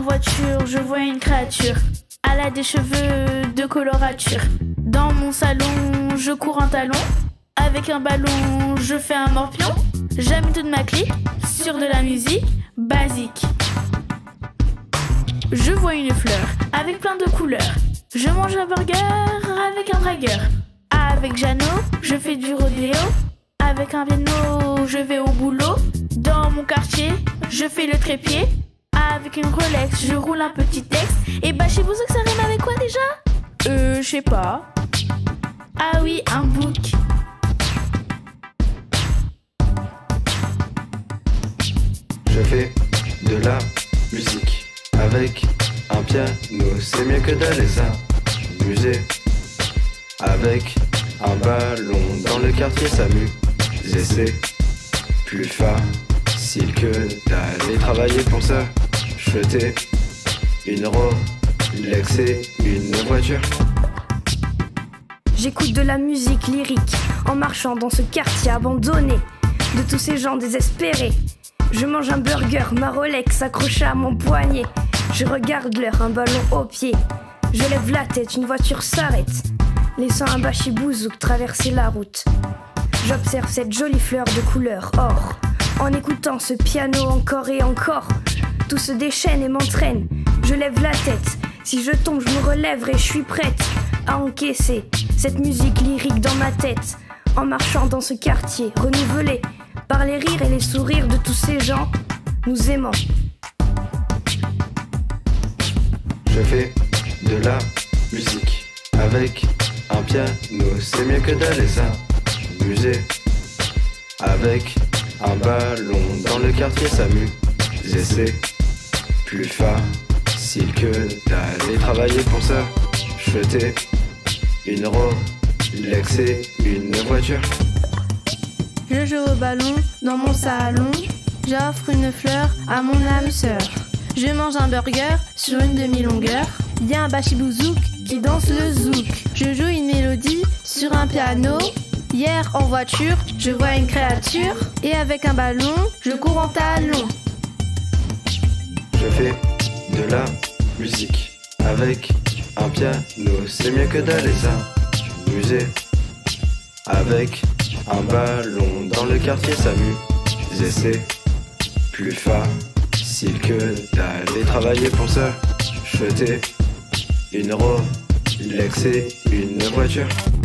voiture, je vois une créature. Elle a des cheveux de colorature. Dans mon salon, je cours en talon. Avec un ballon, je fais un morpion. J'aime toute ma clique sur de la musique basique. Je vois une fleur avec plein de couleurs. Je mange un burger avec un dragueur. Avec Jeannot, je fais du rodéo. Avec un piano, je vais au boulot. Dans mon quartier, je fais le trépied. Avec une Rolex, je roule un petit texte. Et bah chez vous, ça rime avec quoi déjà? Je sais pas. Ah oui, un book. Je fais de la musique avec un piano, c'est mieux que d'aller s'amuser. Avec un ballon dans le quartier s'amuser, c'est plus facile que d'aller travailler pour s'acheter une Rolex et une voiture. J'écoute de la musique lyrique en marchant dans ce quartier abandonné de tous ces gens désespérés. Je mange un burger, ma Rolex accrochée à mon poignet. Je regarde l'heure, un ballon au pied. Je lève la tête, une voiture s'arrête, laissant un bachibouzouk traverser la route. J'observe cette jolie fleur de couleur or. En écoutant ce piano encore et encore, tout se déchaîne et m'entraîne. Je lève la tête, si je tombe je me relèverai. Je suis prête à encaisser cette musique lyrique dans ma tête. En marchant dans ce quartier renouvelé par les rires et les sourires de tous ces gens nous aimant. Je fais de la musique avec un piano, c'est mieux que d'aller s'amuser. Avec un ballon dans le quartier s'amuser, c'est plus facile que d'aller travailler pour s'acheter une Rolex et une voiture. Je joue au ballon dans mon salon. J'offre une fleur à mon âme sœur. Je mange un burger sur une demi-longueur. Il y a un bachibouzouk qui danse le zouk. Je joue une mélodie sur un piano. Hier en voiture, je vois une créature. Et avec un ballon, je cours en talon. Je fais de la musique avec un piano, c'est mieux que d'aller s'amuser. Avec un ballon dans le quartier s'amuser, c'est plus facile que d'aller travailler pour s'acheter une Rolex et une voiture.